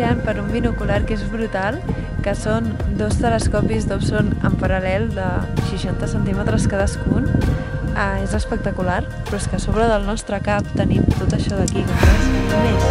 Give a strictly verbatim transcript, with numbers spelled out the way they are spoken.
espiant per un binocular que és brutal, que són dos telescopis Dobson en paral·lel de seixanta centímetres cadascun. Ah, és espectacular, però és que a sobre del nostre cap tenim tot això d'aquí, que és més.